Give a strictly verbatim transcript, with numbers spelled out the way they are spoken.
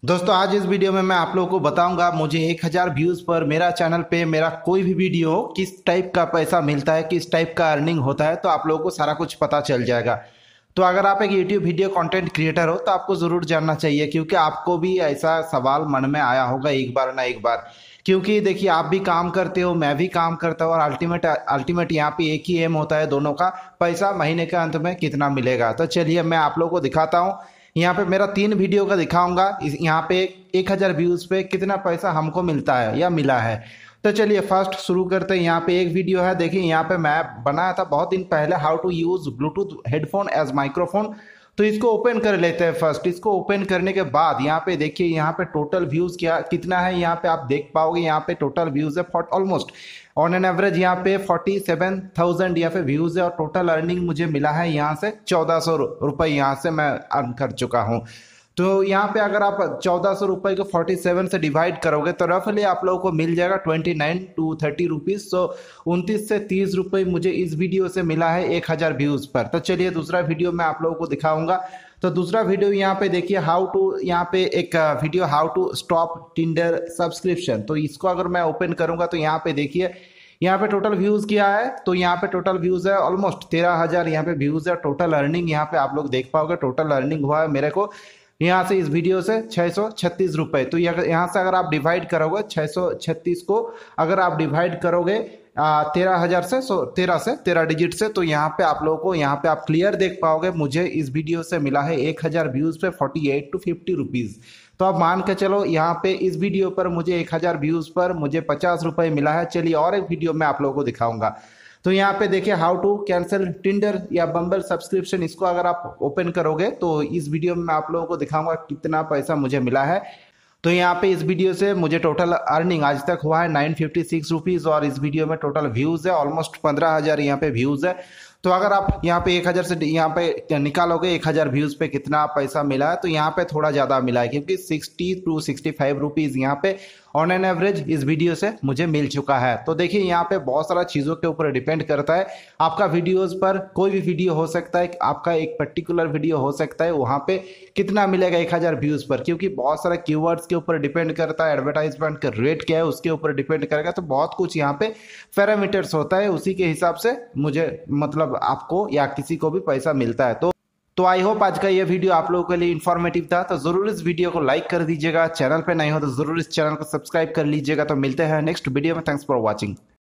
दोस्तों आज इस वीडियो में मैं आप लोगों को बताऊंगा मुझे एक हज़ार व्यूज पर मेरा चैनल पे मेरा कोई भी वीडियो हो किस टाइप का पैसा मिलता है, किस टाइप का अर्निंग होता है, तो आप लोगों को सारा कुछ पता चल जाएगा। तो अगर आप एक यूट्यूब वीडियो कंटेंट क्रिएटर हो तो आपको ज़रूर जानना चाहिए, क्योंकि आपको भी ऐसा सवाल मन में आया होगा एक बार ना एक बार। क्योंकि देखिए आप भी काम करते हो, मैं भी काम करता हूँ, और अल्टीमेट अल्टीमेट यहाँ पे एक ही एम होता है दोनों का, पैसा महीने के अंत में कितना मिलेगा। तो चलिए मैं आप लोगों को दिखाता हूँ। यहाँ पे मेरा तीन वीडियो का दिखाऊंगा, इस यहाँ पे एक हजार व्यूज पे कितना पैसा हमको मिलता है या मिला है। तो चलिए फर्स्ट शुरू करते हैं। यहाँ पे एक वीडियो है, देखिए यहाँ पे मैं बनाया था बहुत दिन पहले, how to use Bluetooth headphone as microphone. तो इसको ओपन कर लेते हैं। फर्स्ट इसको ओपन करने के बाद यहाँ पे देखिए यहाँ पे टोटल व्यूज क्या कितना है, यहाँ पे आप देख पाओगे। यहाँ पे टोटल व्यूज है ऑलमोस्ट ऑन एन एवरेज यहाँ पे फोर्टी सेवन थाउजेंड यहाँ पे व्यूज है, और टोटल अर्निंग मुझे मिला है यहाँ से चौदह सौ रुपये यहाँ से मैं अर्न कर चुका हूँ। तो यहाँ पे अगर आप चौदह सौ रुपये को फोर्टी सेवन से डिवाइड करोगे तो रफली आप लोगों को मिल जाएगा twenty nine to thirty rupees. So उनतीस से तीस रुपये मुझे इस वीडियो से मिला है एक हज़ार व्यूज़ पर। तो चलिए दूसरा वीडियो मैं आप लोगों को दिखाऊंगा। तो दूसरा वीडियो यहाँ पे देखिए, हाउ टू यहाँ पे एक video how to stop Tinder subscription. तो इसको अगर मैं ओपन करूंगा तो यहाँ पे देखिए यहाँ पे टोटल व्यूज क्या है। तो यहाँ पे टोटल व्यूज है ऑलमोस्ट तेरह हजार यहाँ पे व्यूज है। टोटल अर्निंग यहाँ पे आप लोग देख पाओगे, टोटल अर्निंग हुआ है मेरे को यहाँ से इस वीडियो से छः सौ छत्तीस रुपये। तो यहाँ से अगर आप डिवाइड करोगे छः सौ छत्तीस को अगर आप डिवाइड करोगे तेरह हजार से सो तेरह से तेरह डिजिट से, तो यहाँ पे आप लोगों को यहाँ पे आप क्लियर देख पाओगे मुझे इस वीडियो से मिला है एक हजार व्यूज पे forty eight to fifty rupees. तो आप मान के चलो यहाँ पे इस वीडियो पर मुझे एक हजार व्यूज पर मुझे पचास रुपये मिला है। चलिए और एक वीडियो मैं आप लोगों को दिखाऊंगा। तो यहाँ पे देखिए हाउ टू कैंसिल टिंडर या बम्बल सब्सक्रिप्शन, इसको अगर आप ओपन करोगे तो इस वीडियो में मैं आप लोगों को दिखाऊंगा कितना पैसा मुझे मिला है। तो यहाँ पे इस वीडियो से मुझे टोटल अर्निंग आज तक हुआ है नाइन फिफ्टी सिक्स रुपीज़, और इस वीडियो में टोटल व्यूज़ है ऑलमोस्ट पंद्रह हज़ार यहाँ पे व्यूज़ है। तो अगर आप यहाँ पे एक हज़ार से यहाँ पे निकालोगे एक हज़ार व्यूज़ पे कितना पैसा मिला है, तो यहाँ पे थोड़ा ज़्यादा मिला है, क्योंकि sixty to sixty five rupees यहाँ पे ऑन एन एवरेज इस वीडियो से मुझे मिल चुका है। तो देखिए यहाँ पे बहुत सारा चीज़ों के ऊपर डिपेंड करता है। आपका वीडियोस पर कोई भी वीडियो हो सकता है, आपका एक पर्टिकुलर वीडियो हो सकता है, वहाँ पे कितना मिलेगा एक हज़ार व्यूज़ पर, क्योंकि बहुत सारे कीवर्ड्स के ऊपर डिपेंड करता है, एडवर्टाइजमेंट का रेट क्या है उसके ऊपर डिपेंड करेगा। तो बहुत कुछ यहाँ पे पैरामीटर्स होता है, उसी के हिसाब से मुझे मतलब आपको या किसी को भी पैसा मिलता है। तो तो आई होप आज का ये वीडियो आप लोगों के लिए इन्फॉर्मेटिव था। तो जरूर इस वीडियो को लाइक कर दीजिएगा, चैनल पे नहीं हो तो जरूर इस चैनल को सब्सक्राइब कर लीजिएगा। तो मिलते हैं नेक्स्ट वीडियो में। Thanks for watching.